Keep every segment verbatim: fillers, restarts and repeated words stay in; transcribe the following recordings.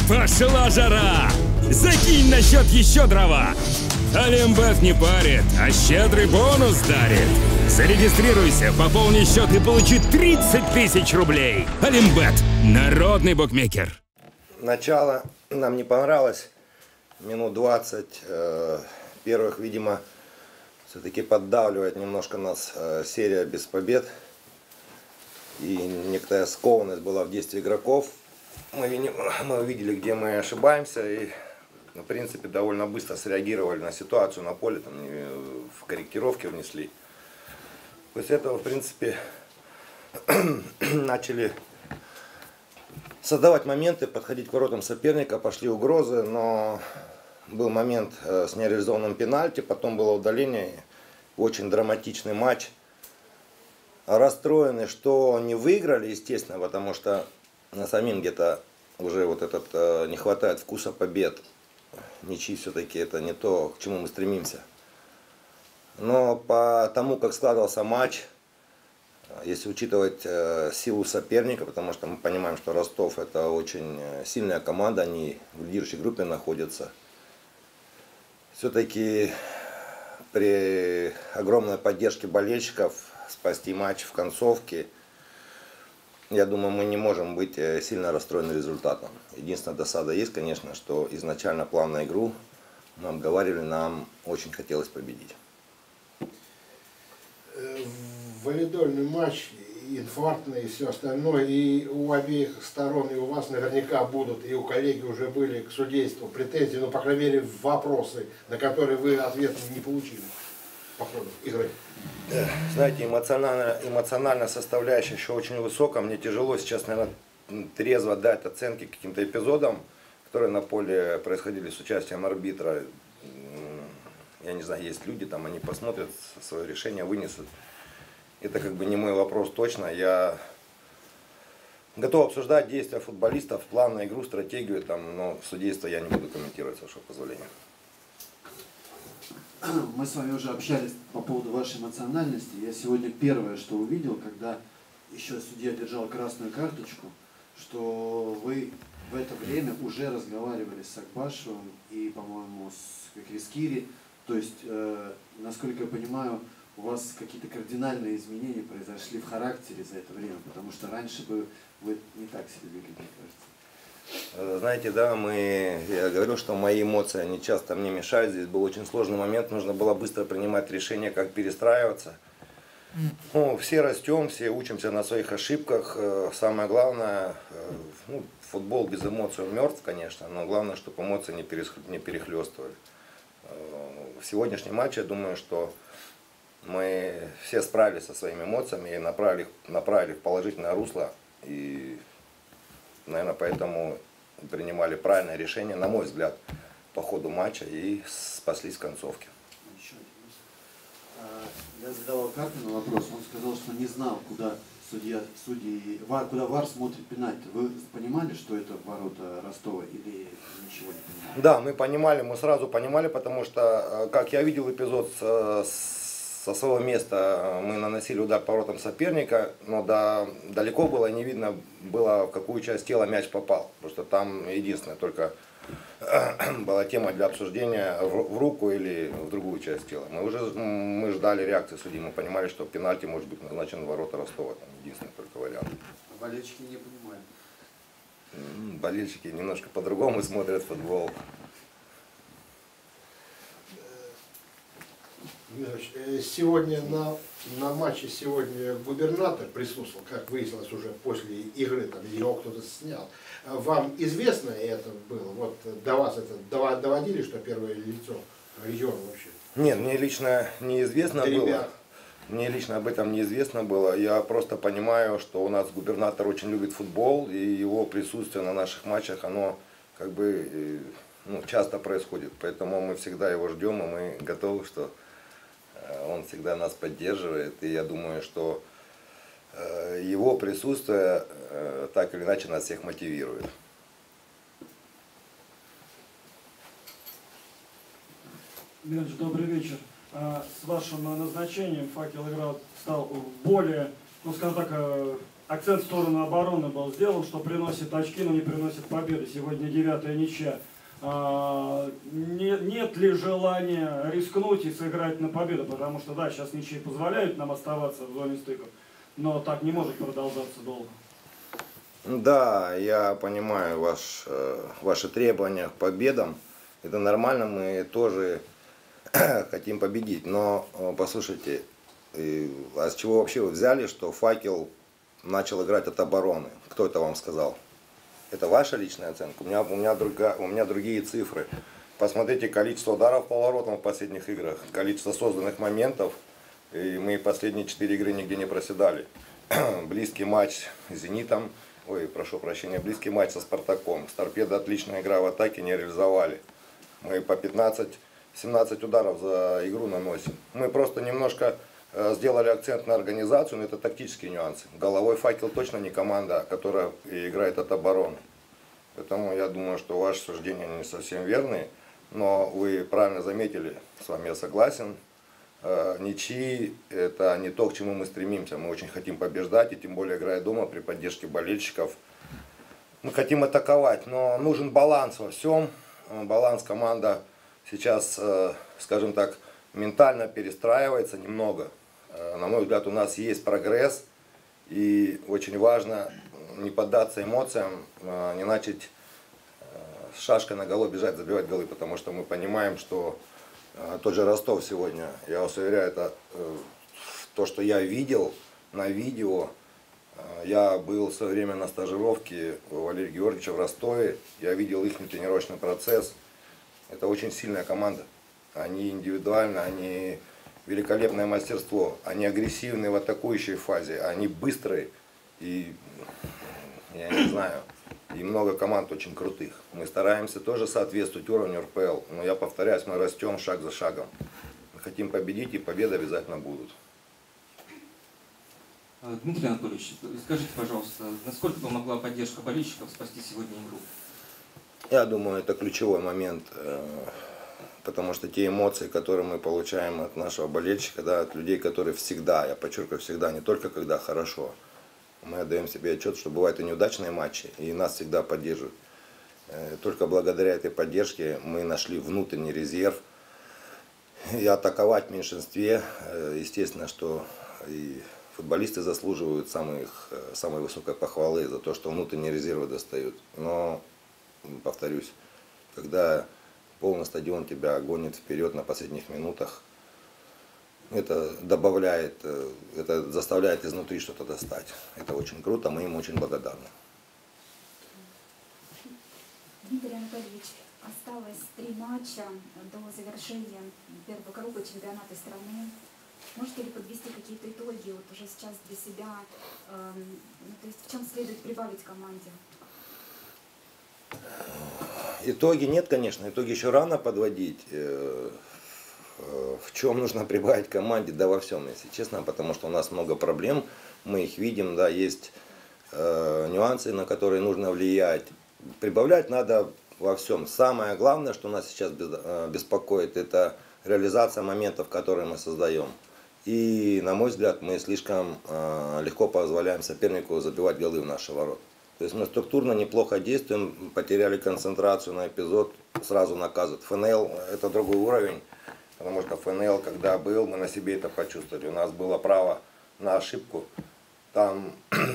Пошла жара! Закинь на счет еще дрова! Олимбет не парит, а щедрый бонус дарит. Зарегистрируйся, пополни счет и получи тридцать тысяч рублей. Олимбет – народный букмекер. Начало нам не понравилось. Минут двадцать. Э, первых, видимо, все-таки поддавливает немножко нас э, серия без побед. И некоторая скованность была в действии игроков. Мы, мы увидели, где мы ошибаемся. И, в принципе, довольно быстро среагировали на ситуацию на поле. Там, в корректировке внесли. После этого, в принципе, начали создавать моменты, подходить к воротам соперника, пошли угрозы, но был момент с нереализованным пенальти, потом было удаление, очень драматичный матч. Расстроены, что не выиграли, естественно, потому что на самим где-то уже вот этот не хватает вкуса побед. Ничьи все-таки это не то, к чему мы стремимся. Но по тому, как складывался матч, если учитывать э, силу соперника, потому что мы понимаем, что Ростов это очень сильная команда, они в лидирующей группе находятся. Все-таки при огромной поддержке болельщиков спасти матч в концовке, я думаю, мы не можем быть сильно расстроены результатом. Единственная досада есть, конечно, что изначально план на игру мы обговаривали, нам очень хотелось победить. Валидольный матч, инфарктный и все остальное, и у обеих сторон, и у вас наверняка будут, и у коллеги уже были к судейству претензии, ну, по крайней мере, вопросы, на которые вы ответ не получили по ходу игры. Знаете, эмоциональная, эмоциональная составляющая еще очень высокая. Мне тяжело сейчас, наверное, трезво дать оценки каким-то эпизодам, которые на поле происходили с участием арбитра. Я не знаю, есть люди, там они посмотрят, свое решение вынесут. Это как бы не мой вопрос точно. Я готов обсуждать действия футболистов, план на игру, стратегию, там, но судейство я не буду комментировать, с вашего позволения. Мы с вами уже общались по поводу вашей эмоциональности. Я сегодня первое, что увидел, когда еще судья держал красную карточку, что вы в это время уже разговаривали с Акбашевым и, по-моему, с Крискири. То есть, э, насколько я понимаю, у вас какие-то кардинальные изменения произошли в характере за это время, потому что раньше бы вы не так себя вели, мне кажется. Знаете, да, мы, я говорю, что мои эмоции, они часто мне мешают. Здесь был очень сложный момент, нужно было быстро принимать решение, как перестраиваться. Ну, все растем, все учимся на своих ошибках. Самое главное, ну, футбол без эмоций он мертв, конечно, но главное, чтобы эмоции не перехлестывали. В сегодняшнем матче, я думаю, что мы все справились со своими эмоциями и направили, направили в положительное русло. И, наверное, поэтому принимали правильное решение, на мой взгляд, по ходу матча и спаслись в концовке. Я задавал Карпину вопрос, он сказал, что не знал, куда судья, судьи, куда ВАР смотрит пенальти. Вы понимали, что это ворота Ростова или ничего не понимали? Да, мы понимали, мы сразу понимали, потому что, как я видел эпизод с, со своего места, мы наносили удар по воротам соперника, но да, далеко было не видно, было, в какую часть тела мяч попал. Потому что там единственное только была тема для обсуждения в, в руку или в другую часть тела. Мы уже мы ждали реакции судьи, мы понимали, что пенальти может быть назначен в ворота Ростова. Там единственный только вариант. А болельщики не понимают? Болельщики немножко по-другому смотрят футбол. Сегодня на, на матче сегодня губернатор присутствовал, как выяснилось уже после игры, там его кто-то снял. Вам известно это было? Вот до вас это доводили, что первое лицо региона вообще? Нет, мне лично неизвестно это было. Ребят. Мне лично об этом неизвестно было. Я просто понимаю, что у нас губернатор очень любит футбол, и его присутствие на наших матчах, оно как бы ну, часто происходит. Поэтому мы всегда его ждем, и мы готовы, что он всегда нас поддерживает. И я думаю, что его присутствие так или иначе нас всех мотивирует. Миронович, добрый вечер. С вашим назначением «Факел» игра стал более, ну скажем так, акцент в сторону обороны был сделан, что приносит очки, но не приносит победы. Сегодня девятая ничья. А, не, нет ли желания рискнуть и сыграть на победу? Потому что, да, сейчас ничьи позволяют нам оставаться в зоне стыков, но так не может продолжаться долго. Да, я понимаю ваш, ваши требования к победам. Это нормально, мы тоже хотим победить. Но, послушайте, а с чего вообще вы взяли, что «Факел» начал играть от обороны? Кто это вам сказал? Это ваша личная оценка. У меня, у меня, друга, у меня другие цифры. Посмотрите количество ударов по воротам в последних играх, количество созданных моментов. И мы последние четыре игры нигде не проседали. Близкий матч с «Зенитом». Ой, прошу прощения, близкий матч со «Спартаком». С «Торпедо» отличная игра в атаке, не реализовали. Мы по пятнадцать-семнадцать ударов за игру наносим. Мы просто немножко сделали акцент на организацию, но это тактические нюансы. Головой «Факел» точно не команда, которая играет от обороны. Поэтому я думаю, что ваши суждения не совсем верные. Но вы правильно заметили, с вами я согласен. Ничьи – это не то, к чему мы стремимся. Мы очень хотим побеждать, и тем более играя дома при поддержке болельщиков. Мы хотим атаковать, но нужен баланс во всем. Баланс команда сейчас, скажем так, ментально перестраивается немного. На мой взгляд, у нас есть прогресс, и очень важно не поддаться эмоциям, не начать с шашкой наголо бежать, забивать голы, потому что мы понимаем, что тот же Ростов сегодня, я вас уверяю, это то, что я видел на видео. Я был в свое время на стажировке у Валерия Георгиевича в Ростове, я видел их тренировочный процесс. Это очень сильная команда. Они индивидуально, они великолепное мастерство, они агрессивные в атакующей фазе, они быстрые, и я не знаю, и много команд очень крутых. Мы стараемся тоже соответствовать уровню эр пэ эл, но я повторяюсь, мы растем шаг за шагом. Мы хотим победить, и победы обязательно будут. Дмитрий Анатольевич, скажите, пожалуйста, насколько помогла поддержка болельщиков спасти сегодня игру? Я думаю, это ключевой момент. Потому что те эмоции, которые мы получаем от нашего болельщика, да, от людей, которые всегда, я подчеркиваю, всегда, не только когда хорошо, мы отдаем себе отчет, что бывают и неудачные матчи, и нас всегда поддерживают. Только благодаря этой поддержке мы нашли внутренний резерв. И атаковать в меньшинстве, естественно, что и футболисты заслуживают самых, самой высокой похвалы за то, что внутренние резервы достают. Но, повторюсь, когда полный стадион тебя гонит вперед на последних минутах, это добавляет, это заставляет изнутри что-то достать. Это очень круто, мы им очень благодарны. Дмитрий Анатольевич, осталось три матча до завершения первого круга чемпионата страны. Можете ли подвести какие-то итоги вот уже сейчас для себя? Э, то есть в чем следует прибавить команде? Итоги нет, конечно, итоги еще рано подводить. В чем нужно прибавить команде? Да во всем, если честно, потому что у нас много проблем, мы их видим, да, есть э, нюансы, на которые нужно влиять. Прибавлять надо во всем. Самое главное, что нас сейчас беспокоит, это реализация моментов, которые мы создаем. И, на мой взгляд, мы слишком э, легко позволяем сопернику забивать голы в наши ворота. То есть мы структурно неплохо действуем, потеряли концентрацию на эпизод, сразу наказывают. эф эн эл – это другой уровень, потому что эф эн эл, когда был, мы на себе это почувствовали. У нас было право на ошибку. Там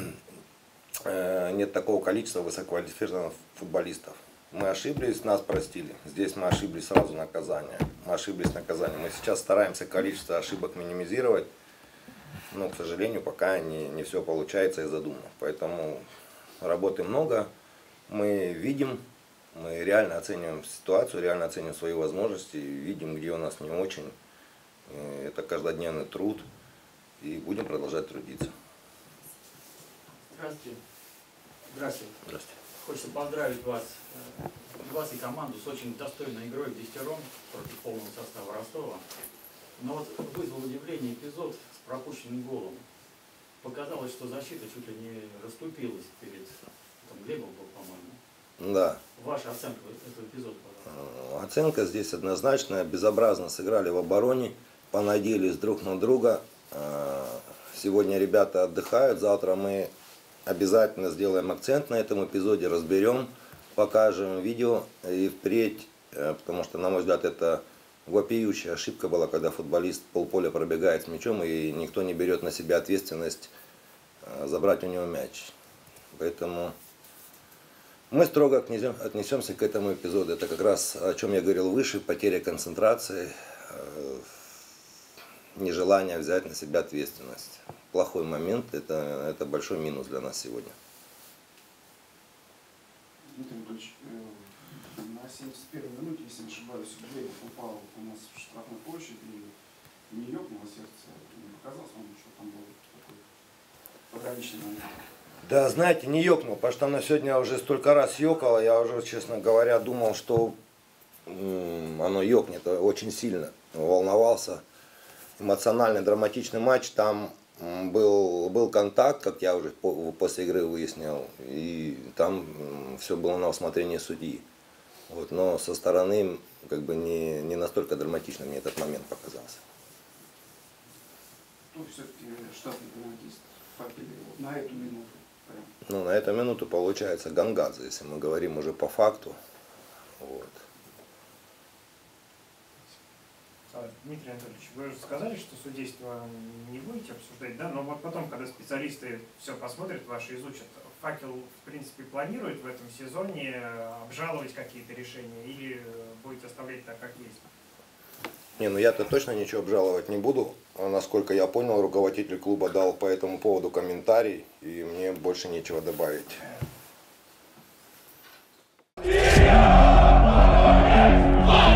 нет такого количества высококвалифицированных футболистов. Мы ошиблись, нас простили. Здесь мы ошиблись, сразу наказание. Мы ошиблись наказание. Мы сейчас стараемся количество ошибок минимизировать, но, к сожалению, пока не, не все получается из-за дума. Поэтому работы много, мы видим, мы реально оцениваем ситуацию, реально оцениваем свои возможности, видим, где у нас не очень. Это каждодневный труд, и будем продолжать трудиться. Здравствуйте. Здравствуйте. Здравствуйте. Хочется поздравить вас, вас и команду с очень достойной игрой в десятером против полного состава Ростова. Но вот вызвал удивление эпизод с пропущенным голом. Показалось, что защита чуть ли не расступилась перед там, Глебом, по-моему. Да. Ваша оценка этого эпизода, пожалуйста. Оценка здесь однозначная. Безобразно сыграли в обороне, понадеялись друг на друга. Сегодня ребята отдыхают, завтра мы обязательно сделаем акцент на этом эпизоде, разберем, покажем видео и впредь, потому что, на мой взгляд, это вопиющая ошибка была, когда футболист полполя пробегает с мячом и никто не берет на себя ответственность забрать у него мяч. Поэтому мы строго отнесемся к этому эпизоду. Это как раз, о чем я говорил выше, потеря концентрации, нежелание взять на себя ответственность. Плохой момент, это, это большой минус для нас сегодня. Дмитрий Анатольевич, на семьдесят первой минуте, если не ошибаюсь, Глебов упал у нас в штрафной площади и не ёкнуло сердце. Не показалось вам, что там был такой пограничный момент? Да, знаете, не ёкнул, потому что оно сегодня уже столько раз ёкало, я уже, честно говоря, думал, что оно ёкнет очень сильно, волновался. Эмоциональный, драматичный матч, там был, был контакт, как я уже после игры выяснил, и там все было на усмотрение судьи. Вот, но со стороны как бы не, не настолько драматично мне этот момент показался. Ну, все-таки штатный пенальтист на эту минуту. Прям. Ну, на эту минуту получается Гангадзе, если мы говорим уже по факту. Вот. Дмитрий Анатольевич, вы уже сказали, что судейство не будете обсуждать, да? Но вот потом, когда специалисты все посмотрят, ваши изучат, Факел, в принципе, планирует в этом сезоне обжаловать какие-то решения или будете оставлять так, как есть? Не, ну я-то точно ничего обжаловать не буду. Насколько я понял, руководитель клуба дал по этому поводу комментарий, и мне больше нечего добавить. Yeah!